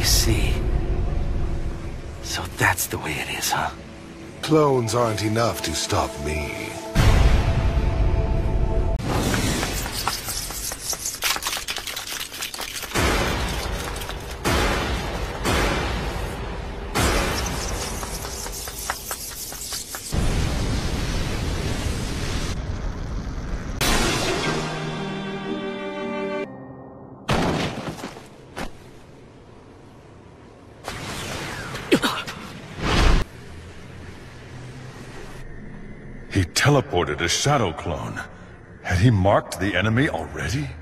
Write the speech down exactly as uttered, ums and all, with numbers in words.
I see. So that's the way it is, huh? Clones aren't enough to stop me. He teleported a shadow clone. Had he marked the enemy already?